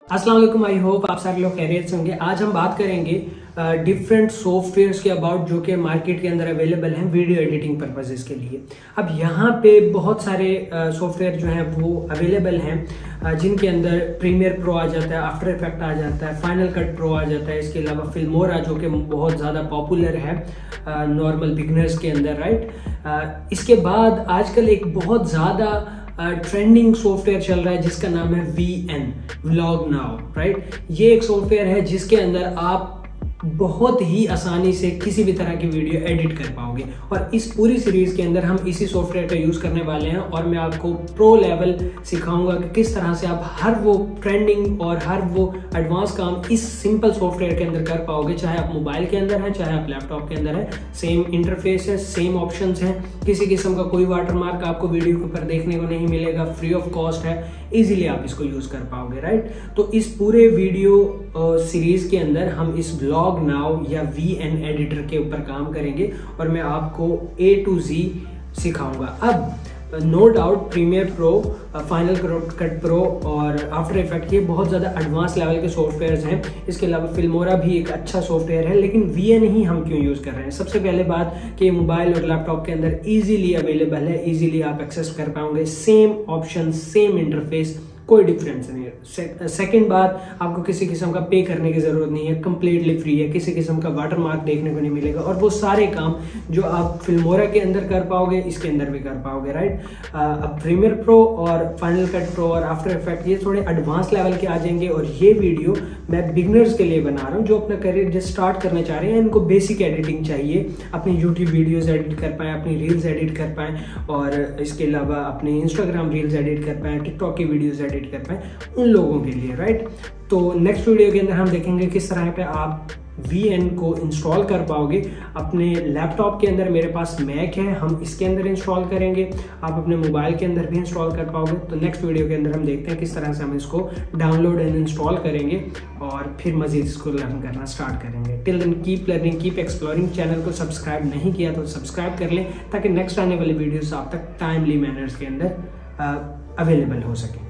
अस्सलाम वालेकुम, I hope आप सारे लोग खैरियत से होंगे। आज हम बात करेंगे डिफरेंट सॉफ्टवेयर्स के अबाउट जो कि मार्केट के अंदर अवेलेबल हैं वीडियो एडिटिंग पर्पसेस के लिए। अब यहाँ पे बहुत सारे सॉफ्टवेयर जो हैं वो अवेलेबल हैं जिनके अंदर प्रीमियर प्रो आ जाता है, आफ्टर इफेक्ट आ जाता है, फाइनल कट प्रो आ जाता है, इसके अलावा फिल्मोरा जो कि बहुत ज़्यादा पॉपुलर है नॉर्मल बिगनर्स के अंदर, राइट। इसके बाद आजकल एक बहुत ज़्यादा ट्रेंडिंग सॉफ्टवेयर चल रहा है जिसका नाम है VN व्लॉग नाउ, राइट। ये एक सॉफ्टवेयर है जिसके अंदर आप बहुत ही आसानी से किसी भी तरह की वीडियो एडिट कर पाओगे और इस पूरी सीरीज के अंदर हम इसी सॉफ्टवेयर का यूज करने वाले हैं और मैं आपको प्रो लेवल सिखाऊंगा कि किस तरह से आप हर वो ट्रेंडिंग और हर वो एडवांस काम इस सिंपल सॉफ्टवेयर के अंदर कर पाओगे, चाहे आप मोबाइल के अंदर है चाहे आप लैपटॉप के अंदर है। सेम इंटरफेस है, सेम ऑप्शंस हैं, किसी किस्म का कोई वाटरमार्क आपको वीडियो के ऊपर देखने को नहीं मिलेगा, फ्री ऑफ कॉस्ट है, इजीली आप इसको यूज कर पाओगे, राइट। तो इस पूरे वीडियो सीरीज के अंदर हम इस व्लॉग नाउ या VN एडिटर के ऊपर काम करेंगे और मैं आपको A to Z सिखाऊंगा। अब no doubt premiere pro, final cut pro और आफ्टर इफेक्ट ये बहुत ज़्यादा एडवांस लेवल के सॉफ्टवेयर्स हैं। इसके अलावा फिल्मोरा भी एक अच्छा सॉफ्टवेयर है, लेकिन VN ही हम क्यों यूज़ कर रहे हैं? सबसे पहले बात कि मोबाइल और लैपटॉप के अंदर इजीली अवेलेबल है, इजीली आप एक्सेस कर पाओगे, सेम ऑप्शन, सेम इंटरफेस, कोई डिफरेंस नहीं है। सेकंड बात, आपको किसी किस्म का पे करने की जरूरत नहीं है, कंप्लीटली फ्री है, किसी किस्म का वाटरमार्क देखने को नहीं मिलेगा और वो सारे काम जो आप फिल्मोरा के अंदर कर पाओगे इसके अंदर भी कर पाओगे, राइट। अब प्रीमियर प्रो और फाइनल कट प्रो और आफ्टर इफेक्ट ये थोड़े एडवांस लेवल के आ जाएंगे और ये वीडियो मैं बिगनर्स के लिए बना रहा हूँ जो अपना करियर जस्ट स्टार्ट करना चाह रहे हैं। इनको बेसिक एडिटिंग चाहिए, अपनी यूट्यूब वीडियोज एडिट कर पाए, अपनी रील्स एडिट कर पाए और इसके अलावा अपने इंस्टाग्राम रील्स एडिट कर पाए, टिकटॉक की वीडियोज एडिट कर पाए, उन लोगों के लिए, राइट। तो नेक्स्ट वीडियो के अंदर हम देखेंगे किस तरह पे आप VN को इंस्टॉल कर पाओगे अपने लैपटॉप के अंदर। मेरे पास मैक है, हम इसके अंदर इंस्टॉल करेंगे, आप अपने मोबाइल के अंदर भी इंस्टॉल कर पाओगे। तो नेक्स्ट वीडियो के अंदर हम देखते हैं किस तरह से हम इसको डाउनलोड एंड इंस्टॉल करेंगे और फिर मजीद इसको लर्न करना स्टार्ट करेंगे। Till then keep learning, keep exploring. Channel को सब्सक्राइब नहीं किया तो सब्सक्राइब कर लें ताकि नेक्स्ट आने वाली वीडियोस आप तक टाइमली मैनर्स के अंदर अवेलेबल हो सके।